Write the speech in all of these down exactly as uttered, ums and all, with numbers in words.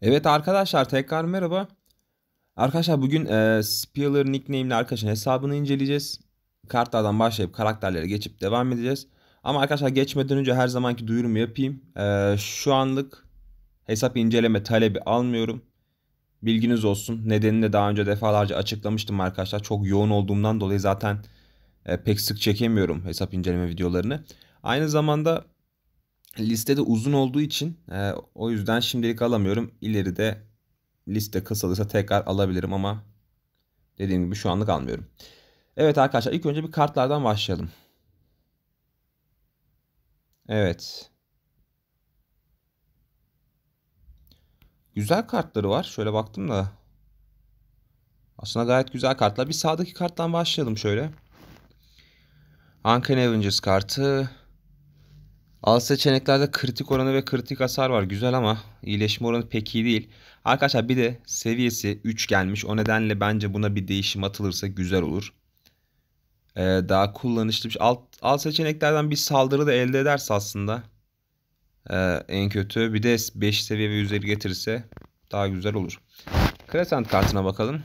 Evet arkadaşlar tekrar merhaba. Arkadaşlar bugün e, Spieler nickname'li arkadaşın hesabını inceleyeceğiz. Kartlardan başlayıp karakterlere geçip devam edeceğiz. Ama arkadaşlar geçmeden önce her zamanki duyurumu yapayım. E, şu anlık hesap inceleme talebi almıyorum. Bilginiz olsun. Nedenini de daha önce defalarca açıklamıştım arkadaşlar. Çok yoğun olduğumdan dolayı zaten e, pek sık çekemiyorum hesap inceleme videolarını. Aynı zamanda listede uzun olduğu için e, o yüzden şimdilik alamıyorum. İleride liste kısalırsa tekrar alabilirim ama dediğim gibi şu anlık almıyorum. Evet arkadaşlar ilk önce bir kartlardan başlayalım. Evet. Güzel kartları var. Şöyle baktım da. Aslında gayet güzel kartlar. Bir sağdaki karttan başlayalım şöyle. Uncanny Avengers kartı. Alt seçeneklerde kritik oranı ve kritik hasar var. Güzel ama iyileşme oranı pek iyi değil. Arkadaşlar bir de seviyesi üç gelmiş. O nedenle bence buna bir değişim atılırsa güzel olur. Ee, daha kullanışlı bir şey. Alt, alt seçeneklerden bir saldırı da elde ederse aslında Ee, en kötü. Bir de beş seviye ve üzeri getirirse daha güzel olur. Crescent kartına bakalım.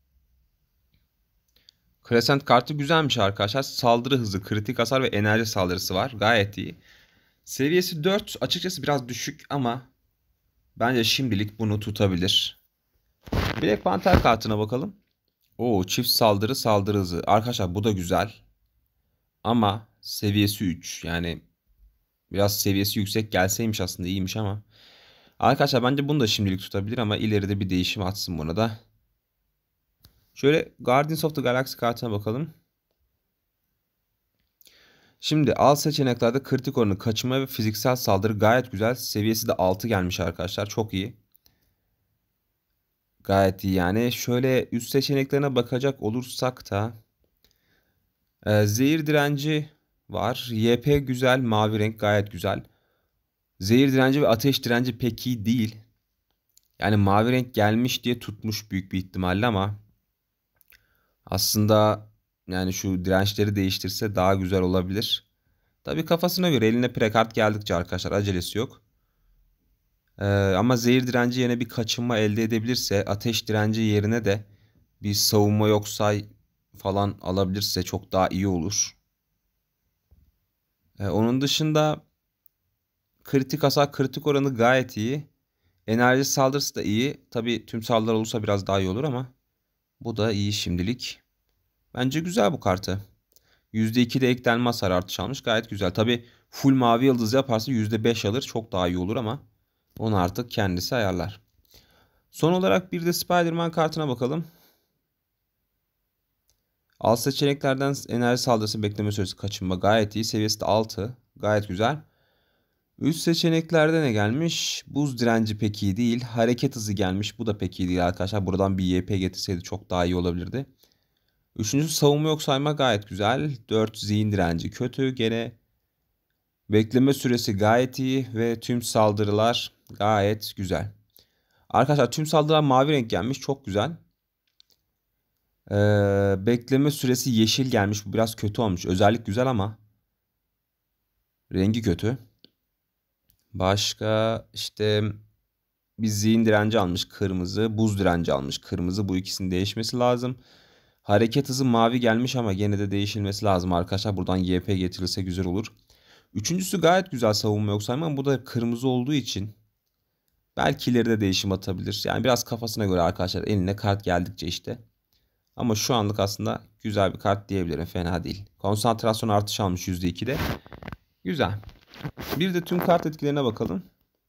Crescent kartı güzelmiş arkadaşlar. Saldırı hızı, kritik hasar ve enerji saldırısı var. Gayet iyi. Seviyesi dört. Açıkçası biraz düşük ama bence şimdilik bunu tutabilir. Black Panther kartına bakalım. Oo, çift saldırı, saldırı hızı. Arkadaşlar bu da güzel. Ama seviyesi üç. Yani biraz seviyesi yüksek gelseymiş aslında iyiymiş ama. Arkadaşlar bence bunu da şimdilik tutabilir ama ileride bir değişim atsın buna da. Şöyle Guardians of the Galaxy kartına bakalım. Şimdi alt seçeneklerde kritik oranı, kaçınma ve fiziksel saldırı gayet güzel. Seviyesi de altı gelmiş arkadaşlar. Çok iyi. Gayet iyi yani. Şöyle üst seçeneklerine bakacak olursak da e, zehir direnci var. Y P güzel. Mavi renk gayet güzel. Zehir direnci ve ateş direnci pek iyi değil. Yani mavi renk gelmiş diye tutmuş büyük bir ihtimalle ama aslında yani şu dirençleri değiştirse daha güzel olabilir. Tabii kafasına göre eline prekart geldikçe arkadaşlar acelesi yok. Ee, ama zehir direnci yerine bir kaçınma elde edebilirse ateş direnci yerine de bir savunma yok say falan alabilirse çok daha iyi olur. Ee, onun dışında kritik hasar kritik oranı gayet iyi. Enerji saldırısı da iyi. Tabii tüm saldırılar olursa biraz daha iyi olur ama bu da iyi şimdilik. Bence güzel bu kartı. yüzde iki de eklenme hasar artış almış. Gayet güzel. Tabii full mavi yıldız yaparsa yüzde beş alır. Çok daha iyi olur ama onu artık kendisi ayarlar. Son olarak bir de Spider-Man kartına bakalım. Alt seçeneklerden enerji saldırısı, bekleme süresi, kaçınma gayet iyi. Seviyesi de altı. Gayet güzel. Üst seçeneklerde ne gelmiş? Buz direnci pek iyi değil. Hareket hızı gelmiş. Bu da pek iyi değil arkadaşlar. Buradan bir Y P getirseydi çok daha iyi olabilirdi. Üçüncüsü savunma yok sayma gayet güzel. Dört zihin direnci kötü. Gene bekleme süresi gayet iyi ve tüm saldırılar gayet güzel. Arkadaşlar tüm saldırılar mavi renk gelmiş. Çok güzel. Ee, bekleme süresi yeşil gelmiş. Bu biraz kötü olmuş. Özellik güzel ama rengi kötü. Başka işte bir zihin direnci almış kırmızı. Buz direnci almış kırmızı. Bu ikisinin değişmesi lazım. Hareket hızı mavi gelmiş ama gene de değişilmesi lazım arkadaşlar. Buradan Y P getirilse güzel olur. Üçüncüsü gayet güzel savunma yok sayma ama bu da kırmızı olduğu için belki ileride değişim atabilir. Yani biraz kafasına göre arkadaşlar eline kart geldikçe işte. Ama şu anlık aslında güzel bir kart diyebilirim. Fena değil. Konsantrasyon artış almış yüzde ikide. Güzel. Bir de tüm kart etkilerine bakalım.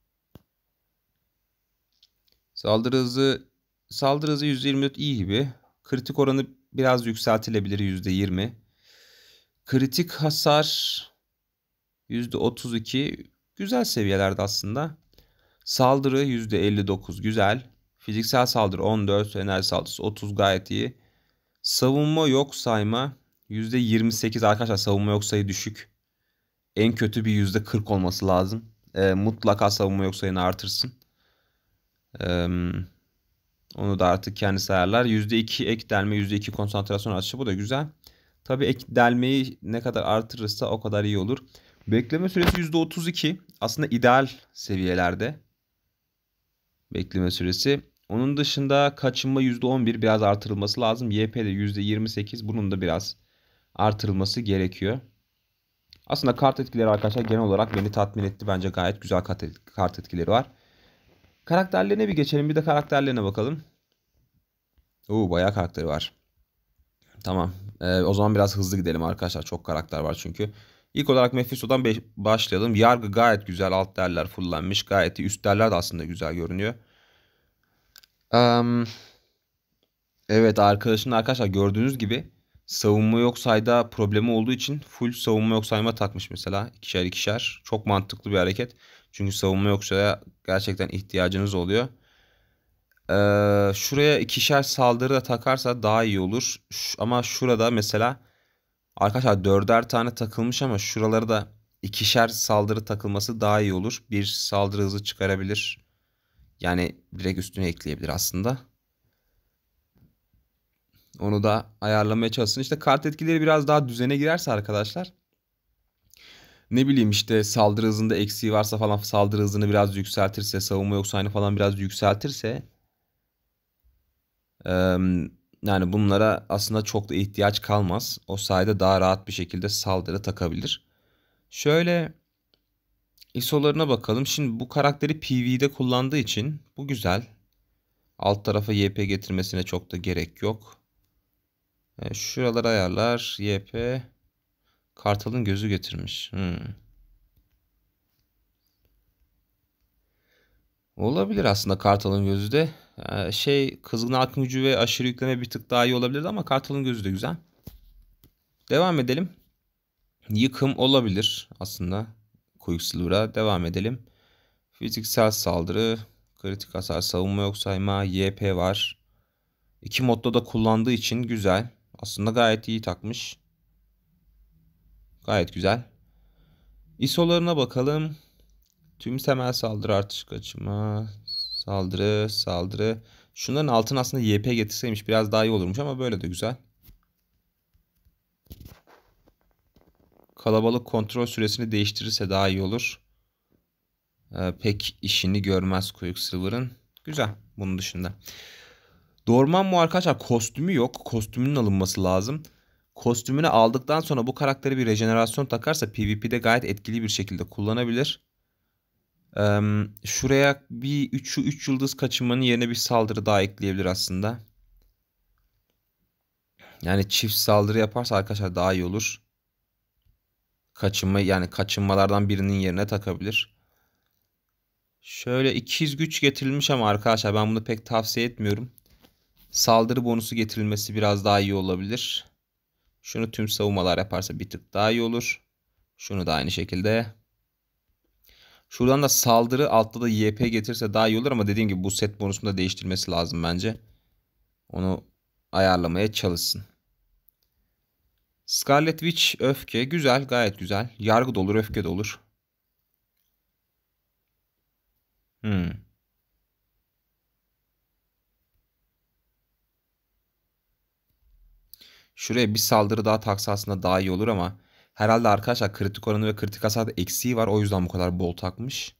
Saldırı hızı saldırı hızı yüzde yirmi dört iyi gibi. Kritik oranı biraz yükseltilebilir yüzde yirmi. Kritik hasar yüzde otuz iki güzel seviyelerde aslında. Saldırı yüzde elli dokuz güzel. Fiziksel saldırı on dört, enerji saldırısı otuz gayet iyi. Savunma yok sayma yüzde yirmi sekiz arkadaşlar, savunma yok sayı düşük. En kötü bir yüzde kırk olması lazım. E, mutlaka savunma yok sayını artırsın. E, onu da artık kendisi ayarlar. yüzde iki ek delme, yüzde iki konsantrasyon artışı, bu da güzel. Tabii ek delmeyi ne kadar artırırsa o kadar iyi olur. Bekleme süresi yüzde otuz iki. Aslında ideal seviyelerde. bekleme süresi. Onun dışında kaçınma yüzde on bir biraz artırılması lazım. Y P de yüzde yirmi sekiz. Bunun da biraz artırılması gerekiyor. Aslında kart etkileri arkadaşlar genel olarak beni tatmin etti. Bence gayet güzel kart etkileri var. Karakterlerine bir geçelim. Bir de karakterlerine bakalım. Oo, bayağı karakteri var. Tamam. Ee, o zaman biraz hızlı gidelim arkadaşlar. Çok karakter var çünkü. İlk olarak Mephisto'dan başlayalım. Yargı gayet güzel. Alt değerler fullenmiş. Gayet iyi. Üst değerler de aslında güzel görünüyor. Um, evet arkadaşın arkadaşlar gördüğünüz gibi savunma yok sayda problemi olduğu için full savunma yok sayma takmış mesela. İkişer ikişer. Çok mantıklı bir hareket. Çünkü savunma yok sayıya gerçekten ihtiyacınız oluyor. Ee, şuraya ikişer saldırı da takarsa daha iyi olur. Ş ama şurada mesela arkadaşlar dörder tane takılmış ama şuraları da ikişer saldırı takılması daha iyi olur. Bir saldırı hızı çıkarabilir. Yani direkt üstüne ekleyebilir aslında. Onu da ayarlamaya çalışsın. İşte kart etkileri biraz daha düzene girerse arkadaşlar. Ne bileyim işte saldırı hızında eksiği varsa falan saldırı hızını biraz yükseltirse, savunma yoksa aynı falan biraz yükseltirse yani bunlara aslında çok da ihtiyaç kalmaz. O sayede daha rahat bir şekilde saldırı takabilir. Şöyle I S O'larına bakalım. Şimdi bu karakteri P V'de kullandığı için bu güzel. Alt tarafa Y P getirmesine çok da gerek yok. E, şuralara ayarlar. Y P. Kartal'ın gözü getirmiş. Hmm. Olabilir aslında Kartal'ın gözü de. Ee, şey kızgın akım gücü ve aşırı yükleme bir tık daha iyi olabilirdi ama Kartal'ın gözü de güzel. Devam edelim. Yıkım olabilir aslında. Quicksilver'a devam edelim. Fiziksel saldırı, kritik hasar, savunma yok sayma, Y P var. İki modda da kullandığı için güzel. Aslında gayet iyi takmış. Gayet güzel. I S O'larına bakalım. Tüm temel saldırı artış kaçma. Saldırı, saldırı. Şunların altına aslında Y P getirseymiş biraz daha iyi olurmuş ama böyle de güzel. Kalabalık kontrol süresini değiştirirse daha iyi olur. Ee, pek işini görmez Quicksilver'ın. Güzel bunun dışında. Dormammu arkadaşlar kostümü yok. Kostümünün alınması lazım. Kostümünü aldıktan sonra bu karakteri bir rejenerasyon takarsa PvP'de gayet etkili bir şekilde kullanabilir. Ee, şuraya bir üç üç yıldız kaçınmanın yerine bir saldırı daha ekleyebilir aslında. Yani çift saldırı yaparsa arkadaşlar daha iyi olur. Kaçınma yani kaçınmalardan birinin yerine takabilir. Şöyle ikiz güç getirilmiş ama arkadaşlar ben bunu pek tavsiye etmiyorum. Saldırı bonusu getirilmesi biraz daha iyi olabilir. Şunu tüm savunmalar yaparsa bir tık daha iyi olur. Şunu da aynı şekilde. Şuradan da saldırı altta da Y P getirse daha iyi olur ama dediğim gibi bu set bonusunu da değiştirmesi lazım bence. Onu ayarlamaya çalışsın. Scarlet Witch öfke güzel, gayet güzel. Yargı da olur, öfke de olur. Hmm. Şuraya bir saldırı daha taksa aslında daha iyi olur ama herhalde arkadaşlar kritik oranı ve kritik hasarda eksiği var. O yüzden bu kadar bol takmış.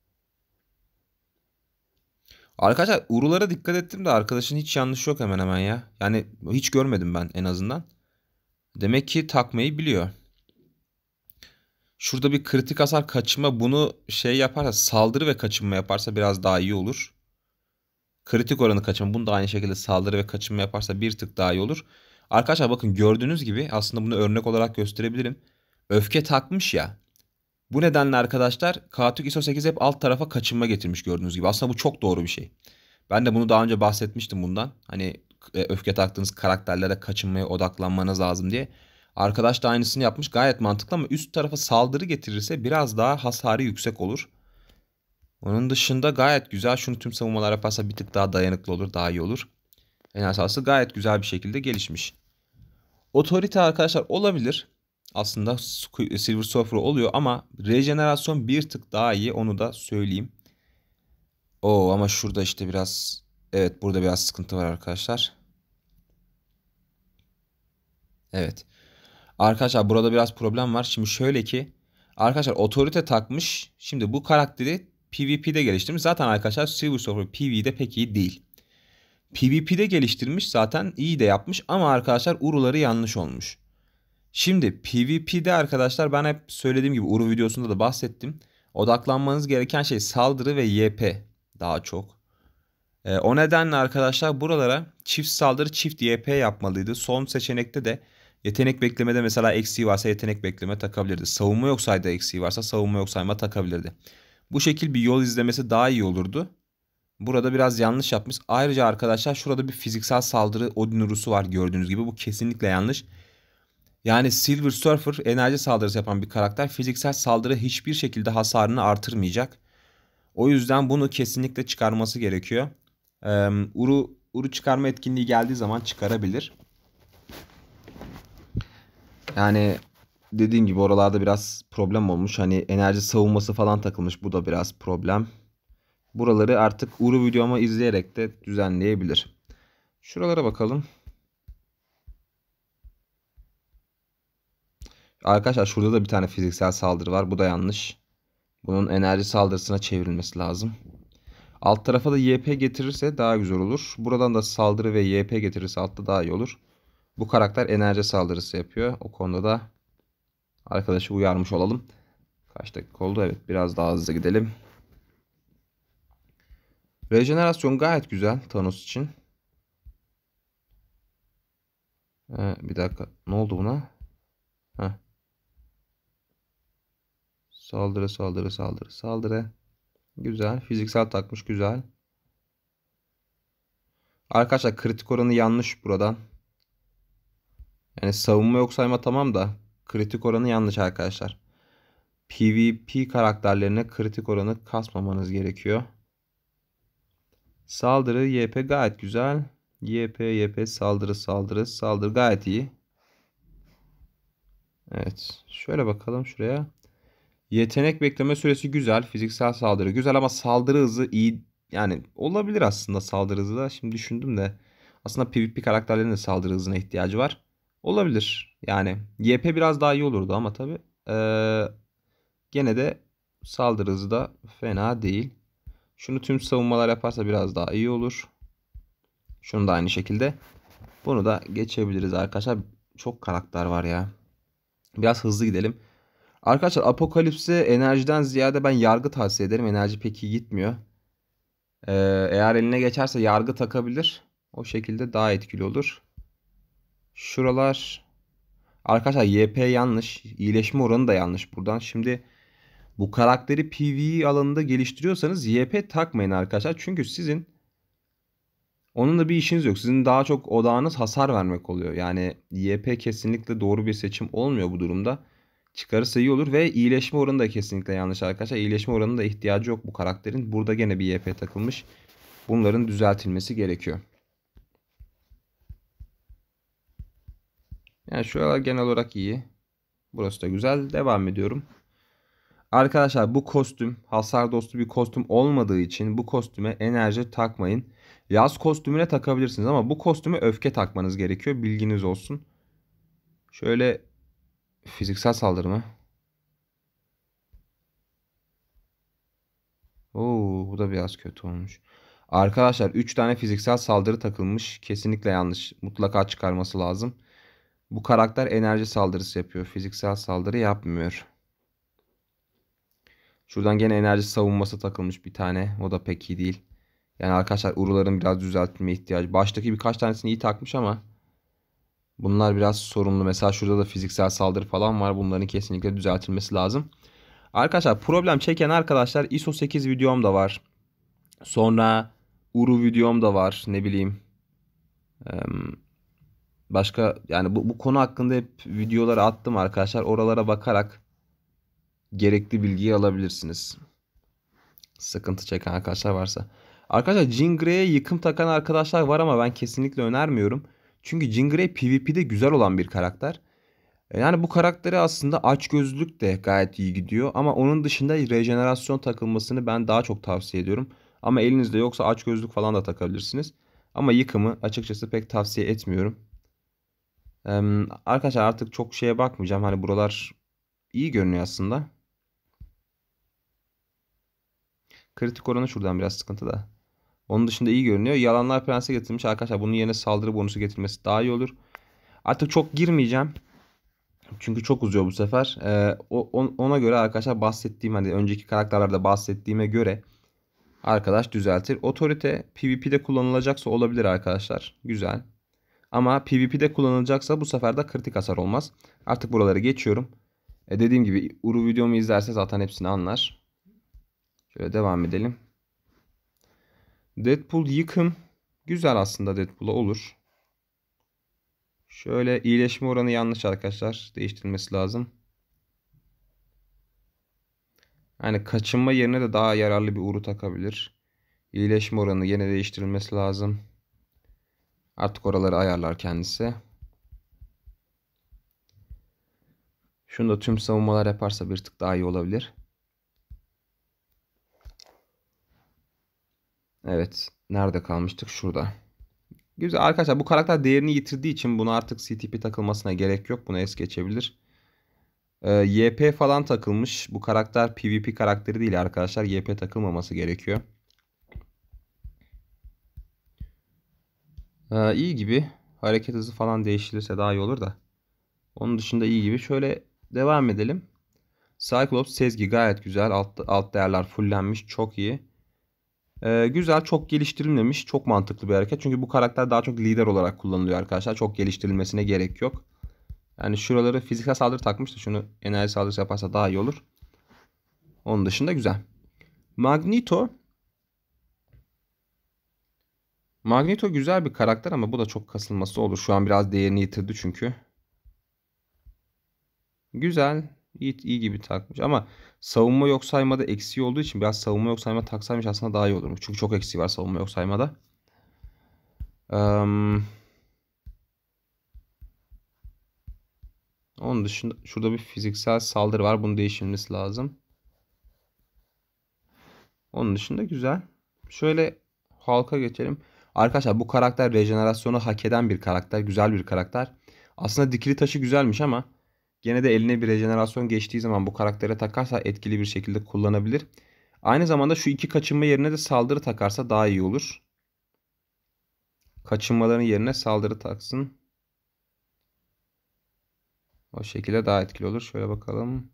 Arkadaşlar urulara dikkat ettim de arkadaşın hiç yanlış yok hemen hemen ya. Yani hiç görmedim ben en azından. Demek ki takmayı biliyor. Şurada bir kritik hasar kaçınma bunu şey yaparsa saldırı ve kaçınma yaparsa biraz daha iyi olur. Kritik oranı kaçınma bunu da aynı şekilde saldırı ve kaçınma yaparsa bir tık daha iyi olur. Arkadaşlar bakın gördüğünüz gibi aslında bunu örnek olarak gösterebilirim. Öfke takmış ya. Bu nedenle arkadaşlar Katuk I S O sekiz hep alt tarafa kaçınma getirmiş gördüğünüz gibi. Aslında bu çok doğru bir şey. Ben de bunu daha önce bahsetmiştim bundan. Hani e, öfke taktığınız karakterlere kaçınmaya odaklanmanız lazım diye. Arkadaş da aynısını yapmış. Gayet mantıklı ama üst tarafa saldırı getirirse biraz daha hasarı yüksek olur. Onun dışında gayet güzel. Şunu tüm savunmalar yaparsa bir tık daha dayanıklı olur. Daha iyi olur. En asası gayet güzel bir şekilde gelişmiş. Otorite arkadaşlar olabilir. Aslında Silver Surfer oluyor ama rejenerasyon bir tık daha iyi. Onu da söyleyeyim. Oo ama şurada işte biraz... Evet burada biraz sıkıntı var arkadaşlar. Evet. Arkadaşlar burada biraz problem var. Şimdi şöyle ki arkadaşlar otorite takmış. Şimdi bu karakteri PvP'de geliştirmiş. Zaten arkadaşlar Silver Surfer P V'de pek iyi değil. PvP'de geliştirmiş, zaten iyi de yapmış ama arkadaşlar Uru'ları yanlış olmuş. Şimdi PvP'de arkadaşlar ben hep söylediğim gibi Uru videosunda da bahsettim. Odaklanmanız gereken şey saldırı ve Y P daha çok. Ee, o nedenle arkadaşlar buralara çift saldırı çift Y P yapmalıydı. Son seçenekte de yetenek beklemede mesela eksiği varsa yetenek bekleme takabilirdi. Savunma yok sayda eksiği varsa savunma yok sayma takabilirdi. Bu şekil bir yol izlemesi daha iyi olurdu. Burada biraz yanlış yapmış. Ayrıca arkadaşlar şurada bir fiziksel saldırı Odin Urusu var gördüğünüz gibi. Bu kesinlikle yanlış. Yani Silver Surfer enerji saldırısı yapan bir karakter. Fiziksel saldırı hiçbir şekilde hasarını artırmayacak. O yüzden bunu kesinlikle çıkarması gerekiyor. Ee, Uru, Uru çıkarma etkinliği geldiği zaman çıkarabilir. Yani dediğim gibi oralarda biraz problem olmuş. Hani enerji savunması falan takılmış. Bu da biraz problem. Buraları artık Uru videomu izleyerek de düzenleyebilir. Şuralara bakalım. Arkadaşlar şurada da bir tane fiziksel saldırı var. Bu da yanlış. Bunun enerji saldırısına çevrilmesi lazım. Alt tarafa da Y P getirirse daha güzel olur. Buradan da saldırı ve Y P getirirse altta daha iyi olur. Bu karakter enerji saldırısı yapıyor. O konuda da arkadaşı uyarmış olalım. Kaç dakika oldu? Evet, biraz daha hızlı gidelim. Rejenerasyon gayet güzel Thanos için. Ee, bir dakika. Ne oldu buna? Heh. Saldırı saldırı saldırı saldırı. Güzel. Fiziksel takmış, güzel. Arkadaşlar kritik oranı yanlış buradan. Yani savunma yok sayma tamam da kritik oranı yanlış arkadaşlar. PvP karakterlerine kritik oranı kasmamanız gerekiyor. Saldırı Y P gayet güzel. Y P Y P saldırı saldırı saldırı gayet iyi. Evet. Şöyle bakalım şuraya. Yetenek bekleme süresi güzel. Fiziksel saldırı güzel ama saldırı hızı iyi. Yani olabilir aslında saldırı hızı da. Şimdi düşündüm de. Aslında PvP karakterlerin de saldırı hızına ihtiyacı var. Olabilir. Yani Y P biraz daha iyi olurdu ama tabii. Ee, gene de saldırı hızı da fena değil. Şunu tüm savunmalar yaparsa biraz daha iyi olur. Şunu da aynı şekilde. Bunu da geçebiliriz arkadaşlar. Çok karakter var ya. Biraz hızlı gidelim. Arkadaşlar Apokalips'e enerjiden ziyade ben yargı tavsiye ederim. Enerji pek iyi gitmiyor. Ee, eğer eline geçerse yargı takabilir. O şekilde daha etkili olur. Şuralar arkadaşlar Y P yanlış. İyileşme oranı da yanlış buradan. Şimdi bu karakteri PvE alanında geliştiriyorsanız Y P takmayın arkadaşlar. Çünkü sizin onunla bir işiniz yok. Sizin daha çok odağınız hasar vermek oluyor. Yani Y P kesinlikle doğru bir seçim olmuyor bu durumda. Çıkarırsa iyi olur ve iyileşme oranı da kesinlikle yanlış arkadaşlar. İyileşme oranına da ihtiyacı yok bu karakterin. Burada gene bir Y P takılmış. Bunların düzeltilmesi gerekiyor. Yani şuralar genel olarak iyi. Burası da güzel. Devam ediyorum. Arkadaşlar bu kostüm hasar dostu bir kostüm olmadığı için bu kostüme enerji takmayın. Yaz kostümüne takabilirsiniz ama bu kostüme öfke takmanız gerekiyor. Bilginiz olsun. Şöyle fiziksel saldırı mı? Oo, bu da biraz kötü olmuş. Arkadaşlar üç tane fiziksel saldırı takılmış. Kesinlikle yanlış. Mutlaka çıkarması lazım. Bu karakter enerji saldırısı yapıyor. Fiziksel saldırı yapmıyor. Şuradan gene enerji savunması takılmış bir tane. O da pek iyi değil. Yani arkadaşlar Uru'ların biraz düzeltmeye ihtiyacı. Baştaki birkaç tanesini iyi takmış ama bunlar biraz sorunlu. Mesela şurada da fiziksel saldırı falan var. Bunların kesinlikle düzeltilmesi lazım. Arkadaşlar problem çeken arkadaşlar I S O sekiz videom da var. Sonra Uru videom da var. Ne bileyim. Başka yani bu, bu konu hakkında hep videoları attım arkadaşlar. Oralara bakarak gerekli bilgiyi alabilirsiniz. Sıkıntı çeken arkadaşlar varsa. Arkadaşlar Jean Grey'e yıkım takan arkadaşlar var ama ben kesinlikle önermiyorum. Çünkü Jean Grey PvP'de güzel olan bir karakter. Yani bu karakteri aslında açgözlülük de gayet iyi gidiyor. Ama onun dışında rejenerasyon takılmasını ben daha çok tavsiye ediyorum. Ama elinizde yoksa açgözlük falan da takabilirsiniz. Ama yıkımı açıkçası pek tavsiye etmiyorum. Ee, arkadaşlar artık çok şeye bakmayacağım. Hani buralar iyi görünüyor aslında. Kritik oranı şuradan biraz sıkıntı da. Onun dışında iyi görünüyor. Yalanlar prensi getirmiş arkadaşlar. Bunun yerine saldırı bonusu getirmesi daha iyi olur. Artık çok girmeyeceğim. Çünkü çok uzuyor bu sefer. Ee, o, ona göre arkadaşlar bahsettiğim hani önceki karakterlerde bahsettiğime göre arkadaş düzeltir. Otorite PvP'de kullanılacaksa olabilir arkadaşlar. Güzel. Ama PvP'de kullanılacaksa bu sefer de kritik hasar olmaz. Artık buraları geçiyorum. E dediğim gibi Uru videomu izlerse zaten hepsini anlar. Şöyle devam edelim. Deadpool yıkım. Güzel aslında, Deadpool'a olur. Şöyle iyileşme oranı yanlış arkadaşlar. Değiştirilmesi lazım. Yani kaçınma yerine de daha yararlı bir uru takabilir. İyileşme oranı yine değiştirilmesi lazım. Artık oraları ayarlar kendisi. Şunu da tüm savunmalar yaparsa bir tık daha iyi olabilir. Evet. Nerede kalmıştık? Şurada. Güzel arkadaşlar, bu karakter değerini yitirdiği için buna artık C T P takılmasına gerek yok. Bunu es geçebilir. Ee, Y P falan takılmış. Bu karakter PvP karakteri değil arkadaşlar. Y P takılmaması gerekiyor. Ee, iyi gibi. Hareket hızı falan değiştirirse daha iyi olur da. Onun dışında iyi gibi. Şöyle devam edelim. Cyclops Sezgi gayet güzel. Alt, alt değerler fullenmiş. Çok iyi. Ee, güzel. Çok geliştirilmemiş. Çok mantıklı bir hareket. Çünkü bu karakter daha çok lider olarak kullanılıyor arkadaşlar. Çok geliştirilmesine gerek yok. Yani şuraları fiziksel saldırı takmış da şunu enerji saldırısı yaparsa daha iyi olur. Onun dışında güzel. Magneto. Magneto güzel bir karakter ama bu da çok kasılması olur. Şu an biraz değerini yitirdi çünkü. Güzel. İyi, iyi gibi takmış ama savunma yok saymada eksiği olduğu için biraz savunma yok sayma taksaymış aslında daha iyi olurmuş. Çünkü çok eksiği var savunma yok saymada. Um, onun dışında şurada bir fiziksel saldırı var. Bunu değiştirmesi lazım. Onun dışında güzel. Şöyle Hulk'a geçelim. Arkadaşlar bu karakter rejenerasyonu hak eden bir karakter. Güzel bir karakter. Aslında dikili taşı güzelmiş ama gene de eline bir rejenerasyon geçtiği zaman bu karaktere takarsa etkili bir şekilde kullanabilir. Aynı zamanda şu iki kaçınma yerine de saldırı takarsa daha iyi olur. Kaçınmaların yerine saldırı taksın. O şekilde daha etkili olur. Şöyle bakalım.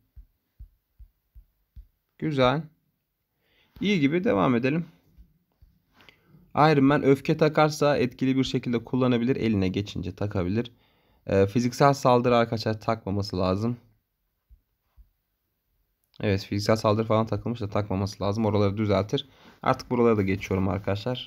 Güzel. İyi gibi, devam edelim. Iron Man öfke takarsa etkili bir şekilde kullanabilir. Eline geçince takabilir. Ee, fiziksel saldırı arkadaşlar takmaması lazım. Evet, fiziksel saldırı falan takılmış da takmaması lazım. Oraları düzeltir. Artık buralara da geçiyorum arkadaşlar.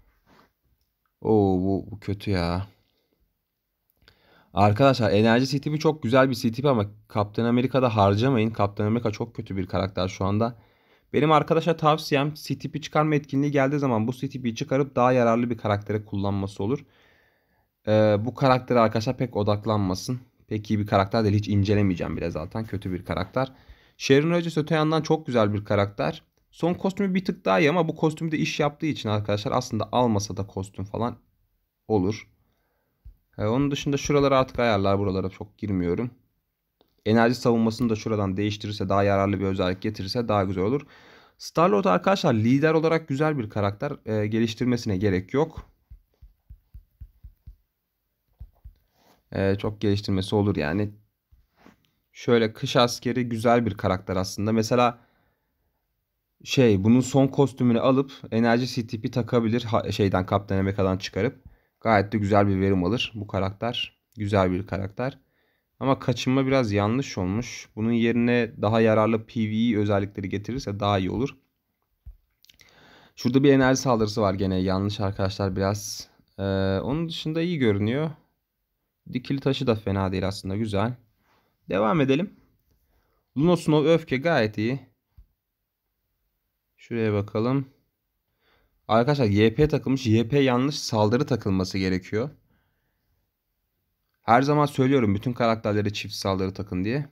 Oo bu, bu kötü ya. Arkadaşlar enerji C T P çok güzel bir C T P ama Kaptan Amerika'da harcamayın. Kaptan Amerika çok kötü bir karakter şu anda. Benim arkadaşa tavsiyem C T P çıkarma etkinliği geldiği zaman bu C T P'yi çıkarıp daha yararlı bir karaktere kullanması olur. Ee, bu karaktere arkadaşlar pek odaklanmasın. Pek iyi bir karakter değil. Hiç incelemeyeceğim bile zaten. Kötü bir karakter. Sharon Rogers öte yandan çok güzel bir karakter. Son kostümü bir tık daha iyi ama bu kostümde iş yaptığı için arkadaşlar aslında almasa da kostüm falan olur. Ee, onun dışında şuraları artık ayarlar. Buralara çok girmiyorum. Enerji savunmasını da şuradan değiştirirse, daha yararlı bir özellik getirirse daha güzel olur. Star-Lord arkadaşlar lider olarak güzel bir karakter. Ee, geliştirmesine gerek yok. Ee, çok geliştirmesi olur yani. Şöyle kış askeri güzel bir karakter aslında. Mesela şey bunun son kostümünü alıp enerji C T P takabilir. Ha, şeyden Kaptan Amerika'dan çıkarıp. Gayet de güzel bir verim alır bu karakter. Güzel bir karakter. Ama kaçınma biraz yanlış olmuş. Bunun yerine daha yararlı PvE özellikleri getirirse daha iyi olur. Şurada bir enerji saldırısı var gene. Yanlış arkadaşlar biraz. Ee, onun dışında iyi görünüyor. Dikili taşı da fena değil aslında. Güzel. Devam edelim. Lunosnov öfke gayet iyi. Şuraya bakalım. Arkadaşlar Y P takılmış. Y P yanlış, saldırı takılması gerekiyor. Her zaman söylüyorum bütün karakterlere çift saldırı takın diye.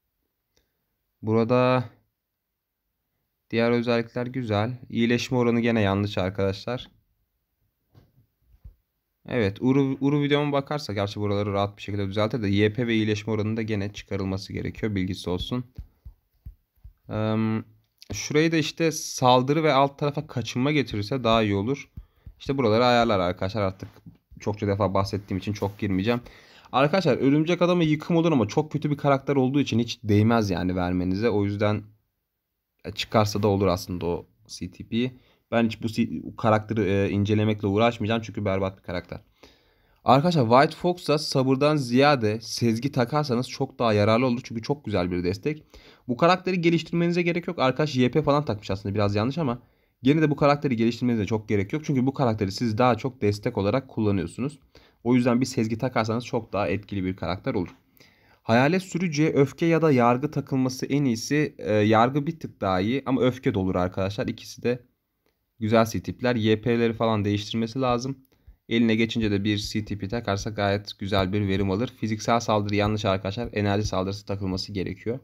Burada diğer özellikler güzel. İyileşme oranı gene yanlış arkadaşlar. Evet, Uru, Uru videoma bakarsa gerçi buraları rahat bir şekilde düzeltir de Y P ve iyileşme oranında gene çıkarılması gerekiyor. Bilgisi olsun. Ee, Şurayı da işte saldırı ve alt tarafa kaçınma getirirse daha iyi olur. İşte buraları ayarlar arkadaşlar, artık çokça defa bahsettiğim için çok girmeyeceğim. Arkadaşlar örümcek adamı yıkım olur ama çok kötü bir karakter olduğu için hiç değmez yani vermenize. O yüzden çıkarsa da olur aslında o C T P'yi. Ben hiç bu karakteri e, incelemekle uğraşmayacağım çünkü berbat bir karakter. Arkadaşlar White Fox'a sabırdan ziyade sezgi takarsanız çok daha yararlı olur. Çünkü çok güzel bir destek. Bu karakteri geliştirmenize gerek yok. Arkadaş Y P falan takmış, aslında biraz yanlış ama gene de bu karakteri geliştirmenize çok gerek yok. Çünkü bu karakteri siz daha çok destek olarak kullanıyorsunuz. O yüzden bir sezgi takarsanız çok daha etkili bir karakter olur. Hayalet sürücüye öfke ya da yargı takılması en iyisi. Ee, yargı bir tık daha iyi ama öfke de olur arkadaşlar. İkisi de güzel C tipler. Y P'leri falan değiştirmesi lazım. Eline geçince de bir C T P takarsa gayet güzel bir verim alır. Fiziksel saldırı yanlış arkadaşlar. Enerji saldırısı takılması gerekiyor.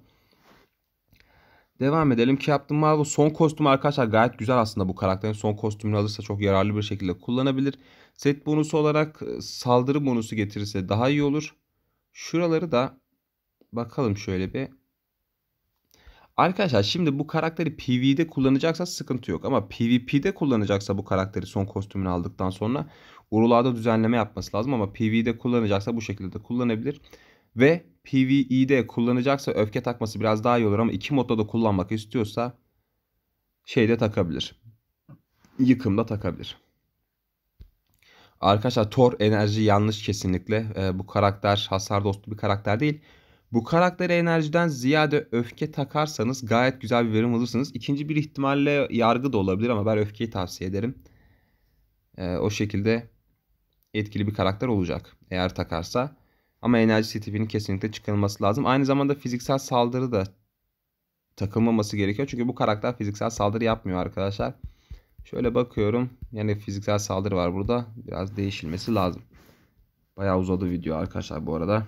Devam edelim. Captain Marvel son kostümü arkadaşlar gayet güzel aslında bu karakterin. Son kostümünü alırsa çok yararlı bir şekilde kullanabilir. Set bonusu olarak saldırı bonusu getirirse daha iyi olur. Şuraları da bakalım şöyle bir. Arkadaşlar şimdi bu karakteri P V'de kullanacaksa sıkıntı yok. Ama P V P'de kullanacaksa bu karakteri son kostümünü aldıktan sonra Urula'da düzenleme yapması lazım. Ama P V'de kullanacaksa bu şekilde de kullanabilir. Ve P V E'de kullanacaksa öfke takması biraz daha iyi olur. Ama iki modda da kullanmak istiyorsa şeyde takabilir. Yıkımda takabilir. Arkadaşlar Thor enerji yanlış kesinlikle. Ee, bu karakter hasar dostu bir karakter değil. Bu karaktere enerjiden ziyade öfke takarsanız gayet güzel bir verim alırsınız. İkinci bir ihtimalle yargı da olabilir ama ben öfkeyi tavsiye ederim. Ee, o şekilde etkili bir karakter olacak eğer takarsa. Ama enerji tipinin kesinlikle çıkarılması lazım. Aynı zamanda fiziksel saldırı da takılmaması gerekiyor. Çünkü bu karakter fiziksel saldırı yapmıyor arkadaşlar. Şöyle bakıyorum. Yani fiziksel saldırı var burada. Biraz değişilmesi lazım. Bayağı uzadı video arkadaşlar bu arada.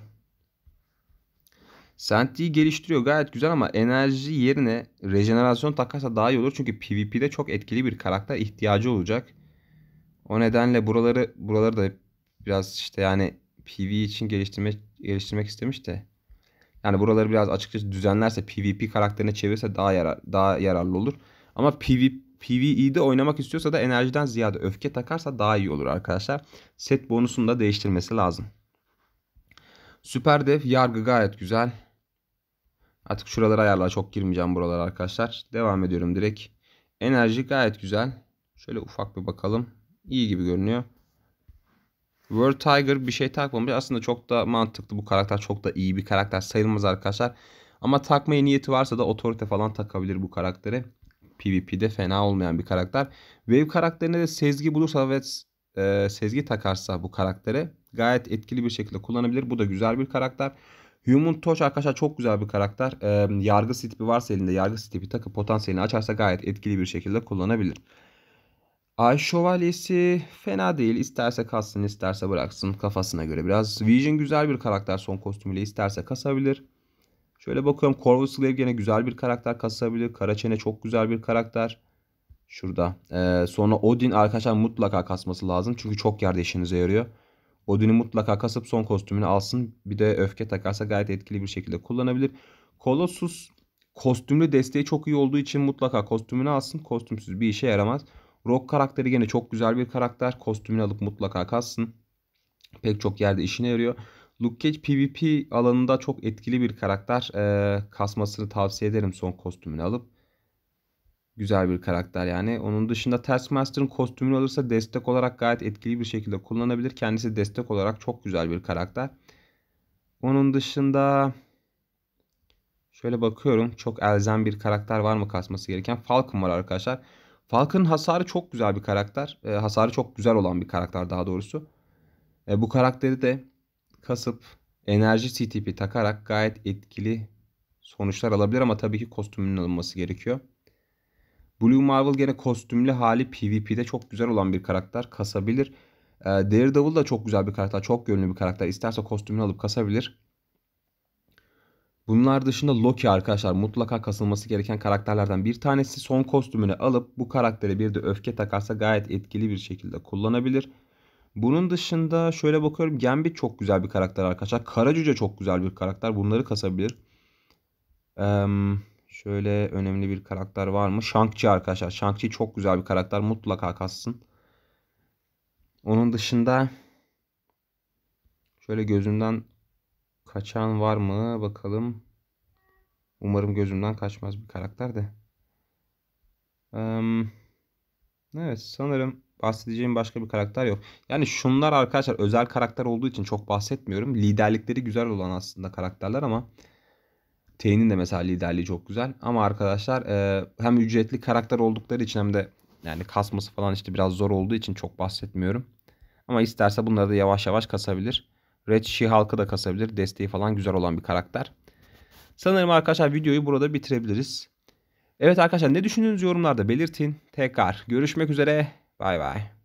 Senti'yi geliştiriyor gayet güzel ama enerji yerine rejenerasyon takarsa daha iyi olur. Çünkü P V P'de çok etkili bir karakter ihtiyacı olacak. O nedenle buraları buraları da biraz işte yani P V için geliştirmek geliştirmek istemiş de. Yani buraları biraz açıkçası düzenlerse P V P karakterine çevirirse daha yarar, daha yararlı olur. Ama P V PvE'de oynamak istiyorsa da enerjiden ziyade öfke takarsa daha iyi olur arkadaşlar. Set bonusunu da değiştirmesi lazım. Süper dev yargı gayet güzel. Artık şuraları ayarla, çok girmeyeceğim buralara arkadaşlar. Devam ediyorum direkt. Enerji gayet güzel. Şöyle ufak bir bakalım. İyi gibi görünüyor. World Tiger bir şey takmamış. Aslında çok da mantıklı. Bu karakter çok da iyi bir karakter sayılmaz arkadaşlar. Ama takmaya niyeti varsa da otorite falan takabilir bu karaktere. P V P'de fena olmayan bir karakter. Wave karakterine de sezgi bulursa ve e, sezgi takarsa bu karaktere gayet etkili bir şekilde kullanabilir. Bu da güzel bir karakter. Human Torch arkadaşlar çok güzel bir karakter. E, yargı stipi varsa elinde yargı stipi takıp potansiyelini açarsa gayet etkili bir şekilde kullanabilir. Ay Şövalyesi fena değil. İsterse kassın, isterse bıraksın kafasına göre. Biraz Vision güzel bir karakter son kostümüyle, isterse kasabilir. Şöyle bakıyorum, Corvus Glaive gene güzel bir karakter kasabilir. Karaçene çok güzel bir karakter. Şurada. Ee, sonra Odin arkadaşlar mutlaka kasması lazım. Çünkü çok yerde işinize yarıyor. Odin'i mutlaka kasıp son kostümünü alsın. Bir de öfke takarsa gayet etkili bir şekilde kullanabilir. Colossus kostümlü desteği çok iyi olduğu için mutlaka kostümünü alsın. Kostümsüz bir işe yaramaz. Rock karakteri gene çok güzel bir karakter. Kostümünü alıp mutlaka kassın. Pek çok yerde işine yarıyor. Luke Cage P V P alanında çok etkili bir karakter. Ee, kasmasını tavsiye ederim son kostümünü alıp. Güzel bir karakter yani. Onun dışında Taskmaster'ın kostümünü alırsa destek olarak gayet etkili bir şekilde kullanabilir. Kendisi destek olarak çok güzel bir karakter. Onun dışında şöyle bakıyorum. Çok elzem bir karakter var mı kasması gereken? Falcon var arkadaşlar. Falcon'ın hasarı çok güzel bir karakter. E, hasarı çok güzel olan bir karakter daha doğrusu. E, bu karakteri de kasıp enerji C T P takarak gayet etkili sonuçlar alabilir ama tabii ki kostümünün alınması gerekiyor. Blue Marvel gene kostümlü hali P V P'de çok güzel olan bir karakter, kasabilir. E, Daredevil da çok güzel bir karakter, çok yönlü bir karakter. İsterse kostümünü alıp kasabilir. Bunlar dışında Loki arkadaşlar mutlaka kasılması gereken karakterlerden bir tanesi. Son kostümünü alıp bu karaktere bir de öfke takarsa gayet etkili bir şekilde kullanabilir. Bunun dışında şöyle bakıyorum, Gambit çok güzel bir karakter arkadaşlar. Kara Cüce çok güzel bir karakter. Bunları kasabilir. Ee, Şöyle önemli bir karakter var mı? Shang-Chi arkadaşlar. Shang-Chi çok güzel bir karakter. Mutlaka kassın. Onun dışında şöyle gözümden kaçan var mı? Bakalım. Umarım gözümden kaçmaz bir karakter de. Eee, evet sanırım bahsedeceğim başka bir karakter yok. Yani şunlar arkadaşlar özel karakter olduğu için çok bahsetmiyorum. Liderlikleri güzel olan aslında karakterler ama T'nin de mesela liderliği çok güzel. Ama arkadaşlar e, hem ücretli karakter oldukları için hem de yani kasması falan işte biraz zor olduğu için çok bahsetmiyorum. Ama isterse bunları da yavaş yavaş kasabilir. Red She-Hulk'ı da kasabilir. Desteği falan güzel olan bir karakter. Sanırım arkadaşlar videoyu burada bitirebiliriz. Evet arkadaşlar ne düşündüğünüzü yorumlarda belirtin. Tekrar görüşmek üzere. Bay bay.